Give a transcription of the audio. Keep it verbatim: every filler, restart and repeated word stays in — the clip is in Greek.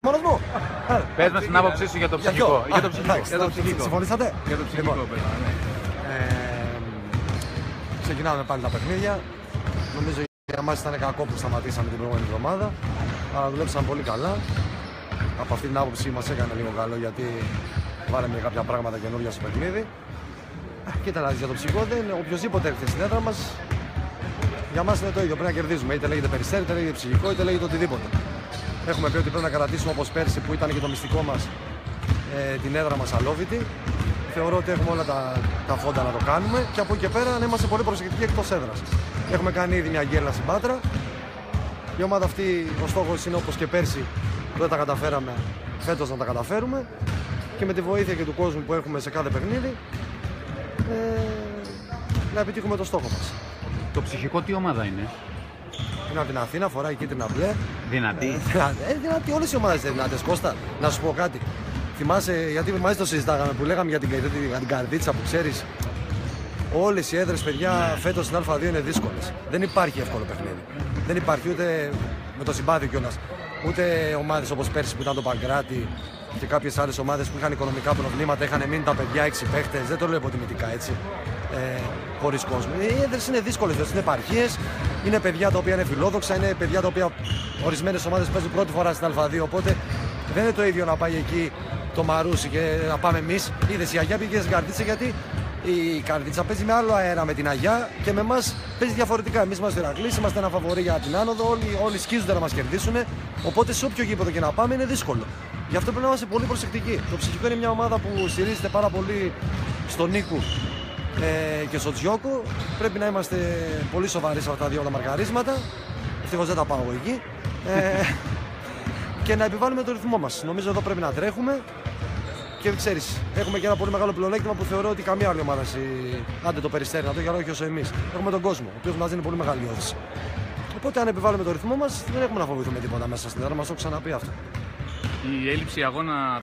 Μόνος μου. Πες μας την άποψή σου για το ψυχικό. Για το ψυχικό. Για το ψυχικό. Συμφωνήσατε? Για το ψυχικό, πες. Ξεκινάμε πάλι τα παιχνίδια. Νομίζω για μας ήταν κακό που σταματήσαμε την προηγούμενη εβδομάδα. Αλλά δουλέψαμε πολύ καλά. Από αυτή την άποψη μας έκανε λίγο καλό γιατί βάλαμε κάποια πράγματα καινούργια στο παιχνίδι. Κοίτα να δεις, για το ψυχικό δεν είναι οποιοδήποτε έρθει στην έδρα μας. Για μας είναι το ίδιο. Πρέπει να κερδίζουμε. Είτε λέγεται Περιστέρι, είτε λέγεται ψυχικό, είτε λέγεται οτιδήποτε. Έχουμε πει ότι πρέπει να κρατήσουμε όπως πέρσι που ήταν και το μυστικό μας ε, την έδρα μας αλόβητη. Θεωρώ ότι έχουμε όλα τα, τα φόντα να το κάνουμε και από εκεί και πέρα να είμαστε πολύ προσεκτικοί εκτός έδρας. Έχουμε κάνει ήδη μια γκέλα στην Πάτρα. Η ομάδα αυτή, ο στόχος είναι όπως και πέρσι που δεν τα καταφέραμε, φέτος να τα καταφέρουμε και με τη βοήθεια και του κόσμου που έχουμε σε κάθε παιχνίδι ε, να επιτύχουμε το στόχο μας. Το ψυχικό τι ομάδα είναι? Είναι από την Αθήνα, φοράει κίτρινα μπλε. Δυνατή. Ε, δυνατή, όλες οι ομάδες είναι δυνατές. Κώστα, να σου πω κάτι. Θυμάσαι, γιατί μαζί το συζητάγαμε που λέγαμε για την, για την καρδίτσα που ξέρεις. Όλες οι έδρες, παιδιά, φέτος στην Α2 είναι δύσκολες. Δεν υπάρχει εύκολο παιχνίδι. Δεν υπάρχει ούτε με το συμπάθειο κιόλας. Ούτε ομάδες όπως πέρσι που ήταν το Παγκράτη και κάποιες άλλες ομάδες που είχαν οικονομικά προβλήματα, είχαν μείνει τα παιδιά έξι παίχτες. Δεν το λέω υποτιμητικά έτσι. Ε, χωρίς κόσμο. Οι έδρες είναι δύσκολες, είναι επαρχίες, είναι παιδιά τα οποία είναι φιλόδοξα, είναι παιδιά τα οποία ορισμένες ομάδες παίζουν πρώτη φορά στην Α2. Οπότε δεν είναι το ίδιο να πάει εκεί το Μαρούσι και να πάμε εμείς. Είδες, η Αγιά πήγε στην Καρδίτσα γιατί η Καρδίτσα παίζει με άλλο αέρα με την Αγιά και με εμάς παίζει διαφορετικά. Εμείς είμαστε Ηρακλής, είμαστε ένα φαβορί για την άνοδο, όλοι, όλοι σκίζονται να μας κερδίσουν. Οπότε σε όποιο γήπεδο και να πάμε είναι δύσκολο. Γι' αυτό πρέπει να είμαστε πολύ προσεκτικοί. Το ψυχικό είναι μια ομάδα που στηρίζεται πάρα πολύ στον Νίκου ε, και στο Τζιόκο. Πρέπει να είμαστε πολύ σοβαροί σε αυτά τα δύο τα μαρκαρίσματα. Ευτυχώς δεν τα πάω εκεί. Ε, και να επιβάλλουμε το ρυθμό μας. Νομίζω εδώ πρέπει να τρέχουμε. Και ξέρεις, έχουμε και ένα πολύ μεγάλο πλεονέκτημα που θεωρώ ότι καμία άλλη ομάδα, άντε το Περιστέρι να το, για όχι όσο εμείς. Έχουμε τον κόσμο, ο οποίος μας δίνει πολύ μεγάλη όθηση. Οπότε, αν επιβάλλουμε το ρυθμό μας, δεν έχουμε να φοβηθούμε τίποτα μέσα στην έδρα μας, το έχω ξαναπεί αυτό. Η έλλειψη αγώνα